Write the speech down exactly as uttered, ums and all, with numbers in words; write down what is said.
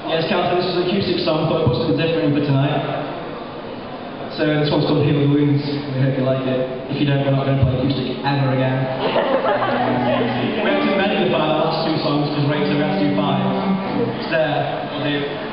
Yes, Councillor, this is an acoustic song, but I put something different in for tonight. So this one's called Heal the Wounds. We hope you like it. If you don't, we're not going to play acoustic ever again. We haven't too many of the last two songs because Rachel we had to do five. It's there. I'll do.